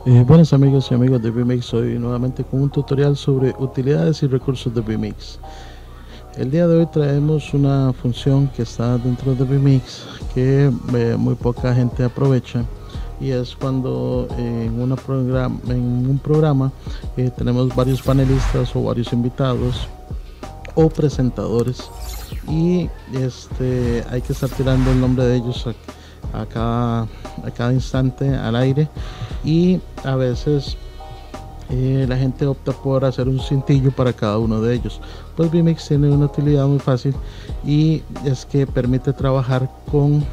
Buenas amigos y amigos de Vmix, hoy nuevamente con un tutorial sobre utilidades y recursos de Vmix. El día de hoy traemos una función que está dentro de Vmix que muy poca gente aprovecha, y es cuando en un programa tenemos varios panelistas o varios invitados o presentadores, y hay que estar tirando el nombre de ellos a cada instante al aire, y a veces la gente opta por hacer un cintillo para cada uno de ellos. Pues Vmix tiene una utilidad muy fácil, y es que permite trabajar con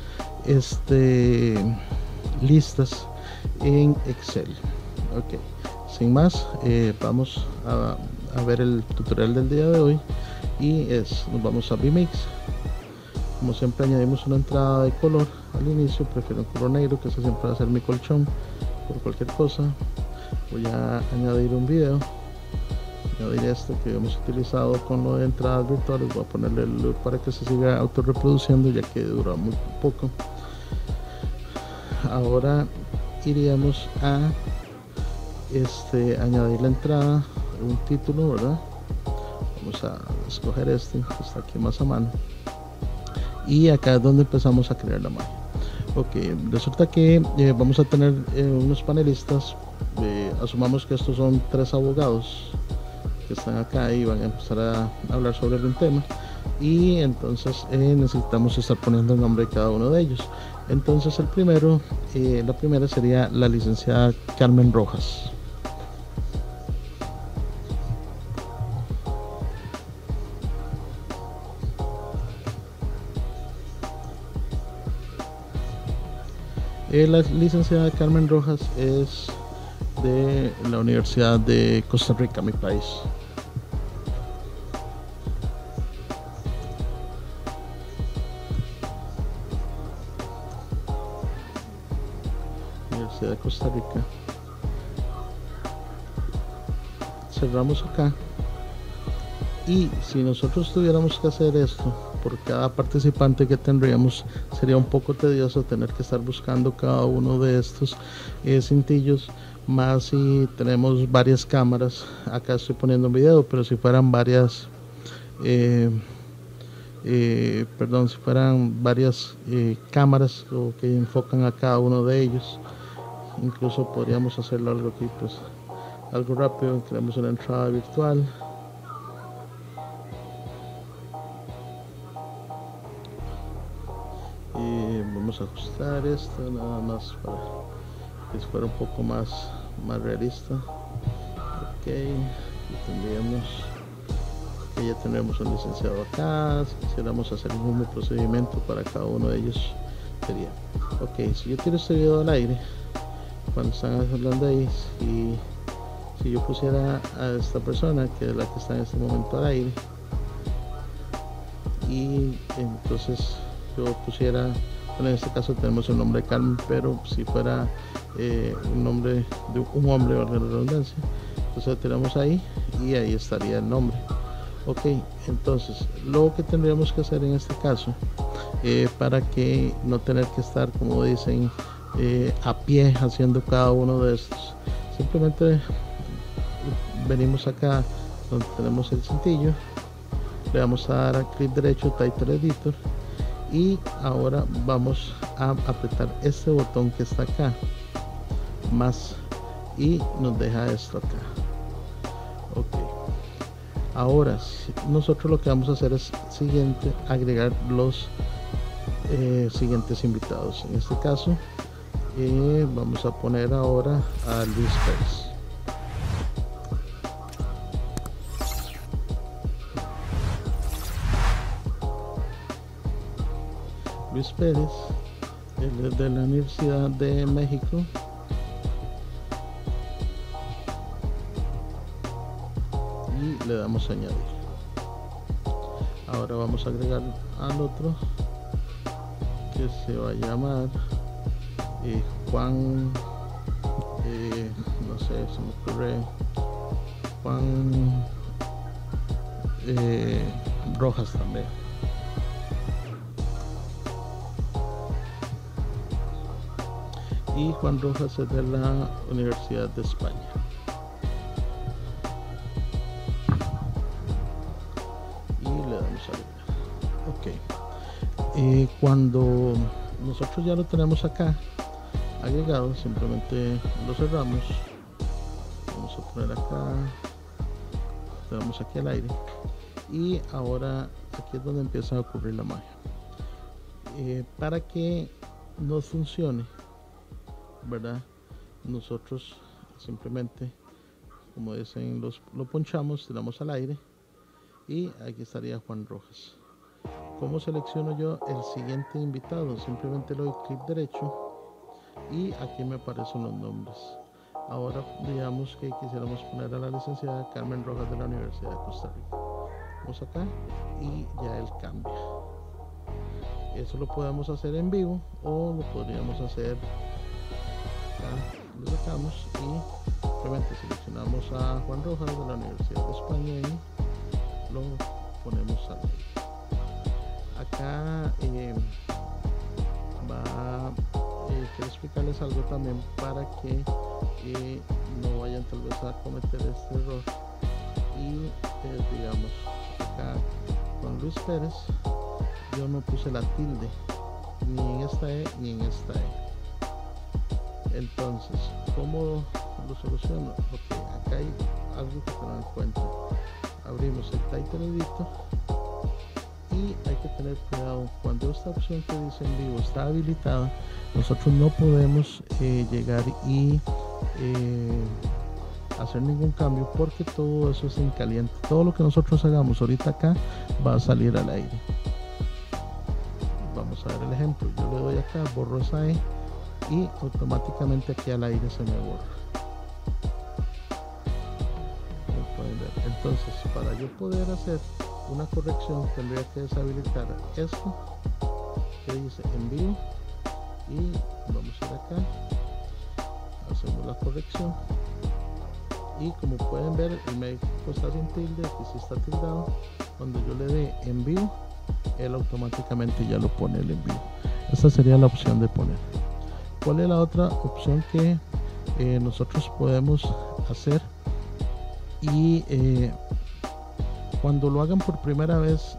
listas en Excel. Ok, sin más, vamos a ver el tutorial del día de hoy, y nos vamos a Vmix. Como siempre, añadimos una entrada de color al inicio. Prefiero un color negro, que ese siempre va a ser mi colchón por cualquier cosa. Voy a añadir un video, añadir este que hemos utilizado con lo de entradas virtuales. Voy a ponerle el loop para que se siga autorreproduciendo, ya que dura muy poco. Ahora iríamos a añadir la entrada, un título, ¿verdad? Vamos a escoger que está aquí más a mano, y acá es donde empezamos a crear la magia. Ok, resulta que vamos a tener unos panelistas. Asumamos que estos son 3 abogados que están acá y van a empezar a hablar sobre algún tema, y entonces necesitamos estar poniendo el nombre de cada uno de ellos. Entonces la primera sería la licenciada Carmen Rojas. La licenciada Carmen Rojas es de la Universidad de Costa Rica, mi país. Universidad de Costa Rica. Cerramos acá, y si nosotros tuviéramos que hacer esto por cada participante que tendríamos, sería un poco tedioso tener que estar buscando cada uno de estos cintillos, más si tenemos varias cámaras. Acá estoy poniendo un video, pero si fueran varias si fueran varias cámaras que enfocan a cada uno de ellos, incluso podríamos hacerlo algo aquí, pues algo rápido. Creamos una entrada virtual. Vamos a ajustar esto nada más para que fuera un poco más realista. Ok, ya tendríamos un licenciado acá. Si quisiéramos hacer el mismo procedimiento para cada uno de ellos, sería ok. Si yo tiro este video al aire, cuando están hablando ahí, si yo pusiera a esta persona, que es la que está en este momento al aire, y entonces yo pusiera, bueno, en este caso tenemos el nombre de Carmen, pero si fuera un nombre de un hombre, valga la redundancia, entonces lo tiramos ahí y ahí estaría el nombre. Ok, entonces lo que tendríamos que hacer en este caso, para que no tener que estar, como dicen, a pie haciendo cada uno de estos, simplemente venimos acá donde tenemos el cintillo, le vamos a dar a clic derecho, Title Editor, y ahora vamos a apretar este botón que está acá, más, y nos deja esto acá. Ok, ahora nosotros lo que vamos a hacer es agregar los siguientes invitados. En este caso vamos a poner ahora a Luis Pérez. Luis Pérez, él es de la Universidad de México. Y le damos a añadir. Ahora vamos a agregar al otro, que se va a llamar Juan, no sé, se me ocurre Juan Rojas también. y Juan Rojas es de la Universidad de España. Y le damos a abrir. Ok. Cuando nosotros ya lo tenemos acá agregado, simplemente lo cerramos. Vamos a poner acá, tenemos aquí al aire, y ahora aquí es donde empieza a ocurrir la magia. Para que nos funcione, ¿verdad? Nosotros simplemente, como dicen, lo ponchamos, tiramos al aire, y aquí estaría Juan Rojas. ¿Cómo selecciono yo el siguiente invitado? Simplemente le doy clic derecho y aquí me aparecen los nombres. Ahora digamos que quisiéramos poner a la licenciada Carmen Rojas de la Universidad de Costa Rica. Vamos acá y ya él cambia. Eso lo podemos hacer en vivo o lo podríamos hacer acá, lo sacamos y simplemente seleccionamos a Juan Rojas de la Universidad de España y lo ponemos al aire. Acá quiero explicarles algo también para que no vayan tal vez a cometer este error. Y digamos, acá con Luis Pérez yo no puse la tilde ni en esta E ni en esta E. Entonces, ¿cómo lo soluciono? Porque acá hay algo que tener en cuenta. Abrimos el title editor y hay que tener cuidado. Cuando esta opción que dice en vivo está habilitada, nosotros no podemos llegar y hacer ningún cambio, porque todo eso es en caliente. Todo lo que nosotros hagamos ahorita acá va a salir al aire. Vamos a ver el ejemplo. Yo le doy acá, borro esa E y automáticamente aquí al aire se me borra. Como pueden ver. Entonces, para yo poder hacer una corrección tendría que deshabilitar esto que dice en vivo y vamos a ir acá, hacemos la corrección y como pueden ver el México está sin tilde, aquí sí está tildado. Cuando yo le dé en vivo, él automáticamente ya lo pone el en vivo. Esta sería la opción de poner. ¿Cuál es la otra opción que nosotros podemos hacer? Y cuando lo hagan por primera vez,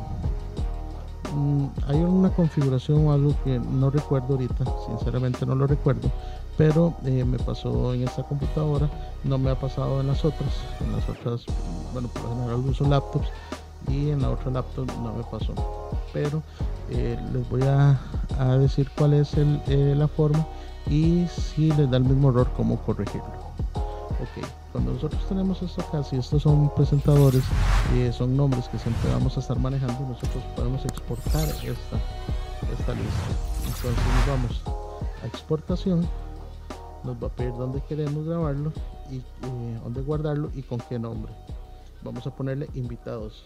hay una configuración o algo que no recuerdo ahorita, sinceramente no lo recuerdo, pero me pasó en esta computadora, no me ha pasado en las otras, bueno, por lo general uso laptops y en la otra laptop no me pasó, pero les voy a decir cuál es la forma y si les da el mismo error, cómo corregirlo. Ok, cuando nosotros tenemos esto acá, si estos son presentadores, son nombres que siempre vamos a estar manejando, nosotros podemos exportar esta lista. Entonces nos vamos a exportación, nos va a pedir dónde queremos grabarlo y dónde guardarlo y con qué nombre. Vamos a ponerle invitados.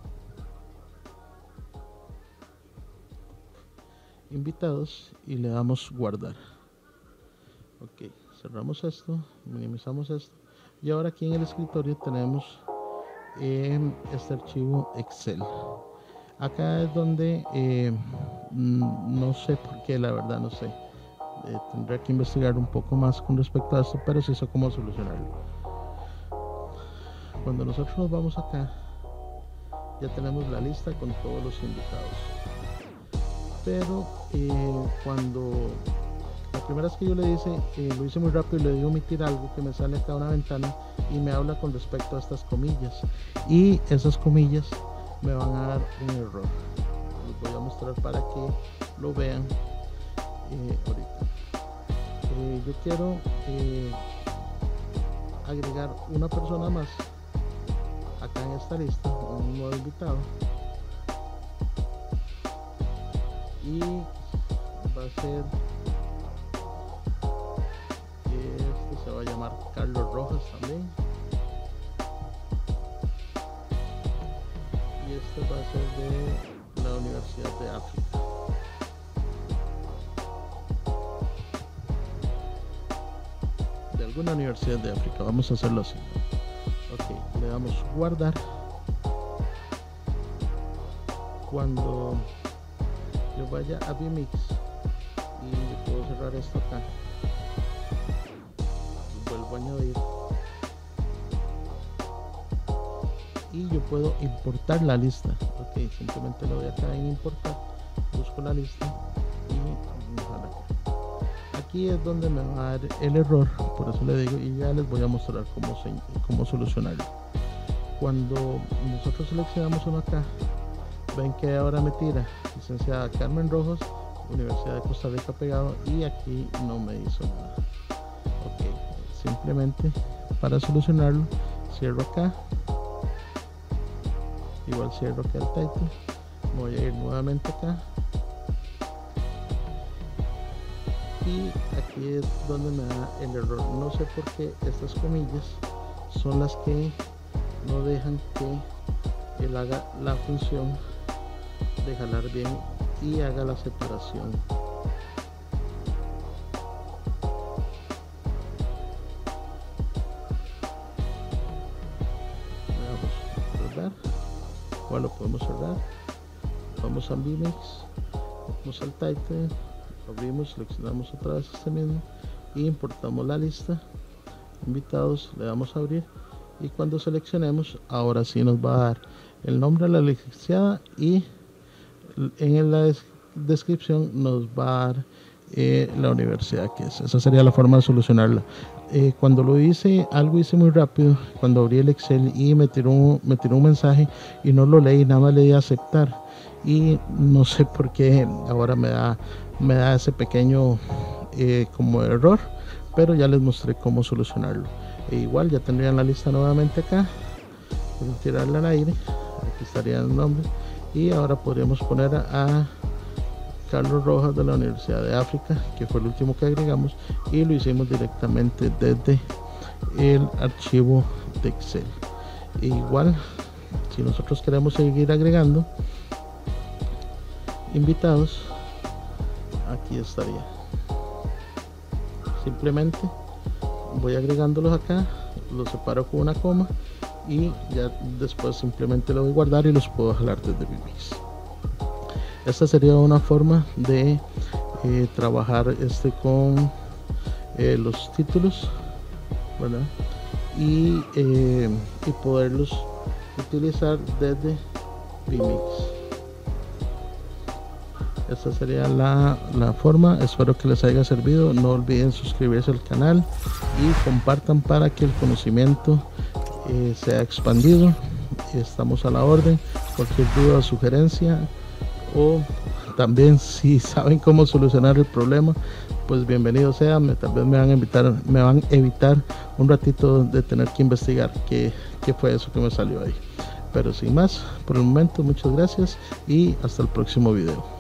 Y le damos guardar. Ok, cerramos esto, minimizamos esto y ahora aquí en el escritorio tenemos este archivo Excel. Acá es donde no sé por qué, la verdad no sé, tendré que investigar un poco más con respecto a esto, pero sí sé cómo solucionarlo. Cuando nosotros nos vamos acá, ya tenemos la lista con todos los invitados, pero cuando la primera vez que yo le hice, lo hice muy rápido y le di omitir algo que me sale acá una ventana y me habla con respecto a estas comillas, y esas comillas me van a dar un error. Les voy a mostrar para que lo vean ahorita. Yo quiero agregar una persona más acá en esta lista, un nuevo invitado, y va a ser se va a llamar Carlos Rojas también, y este va a ser de la Universidad de África. De alguna universidad de África, vamos a hacerlo así. Ok, le damos guardar. Cuando yo vaya a Vmix y yo puedo cerrar esto acá, marco añadir y yo puedo importar la lista. Ok, simplemente le doy acá en importar, busco la lista y aquí es donde me va a dar el error, por eso le digo, y ya les voy a mostrar cómo solucionarlo. Cuando nosotros seleccionamos uno acá, ven que ahora me tira licenciada Carmen Rojas, Universidad de Costa Rica pegado, y aquí no me hizo nada. Ok, simplemente para solucionarlo cierro acá, igual cierro acá el title, voy a ir nuevamente acá y aquí es donde me da el error. No sé por qué estas comillas son las que no dejan que él haga la función de jalar bien y haga la separación. Vamos a cerrar, igual lo podemos cerrar, vamos a Vmix, vamos al title, abrimos, seleccionamos otra vez este mismo y importamos la lista, invitados, le damos a abrir y cuando seleccionemos ahora sí nos va a dar el nombre de la licenciada y en la descripción nos va a dar la universidad que es. Esa sería la forma de solucionarla. Cuando lo hice, algo hice muy rápido, cuando abrí el Excel y me tiró un mensaje y no lo leí, nada más le di a aceptar y no sé por qué ahora me da ese pequeño como error, pero ya les mostré cómo solucionarlo. E igual ya tendrían la lista nuevamente acá, tirarla al aire, aquí estaría el nombre y ahora podríamos poner a Carlos Rojas de la Universidad de África, que fue el último que agregamos, y lo hicimos directamente desde el archivo de Excel. E igual, si nosotros queremos seguir agregando invitados, aquí estaría. Simplemente voy agregándolos acá, los separo con una coma y ya después simplemente lo voy a guardar y los puedo jalar desde Vmix. Esta sería una forma de trabajar con los títulos, ¿verdad? Y poderlos utilizar desde Vmix. Esta sería la forma. Espero que les haya servido. No olviden suscribirse al canal y compartan para que el conocimiento sea expandido. Estamos a la orden. Cualquier duda o sugerencia, o también si saben cómo solucionar el problema, pues bienvenido sea. Tal vez me van a evitar un ratito de tener que investigar qué fue eso que me salió ahí. Pero sin más, por el momento, muchas gracias y hasta el próximo video.